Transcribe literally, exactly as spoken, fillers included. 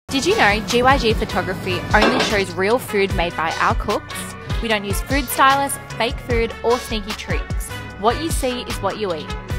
Did you know G Y G photography only shows real food made by our cooks? We don't use food stylists, fake food, or sneaky tricks. What you see is what you eat.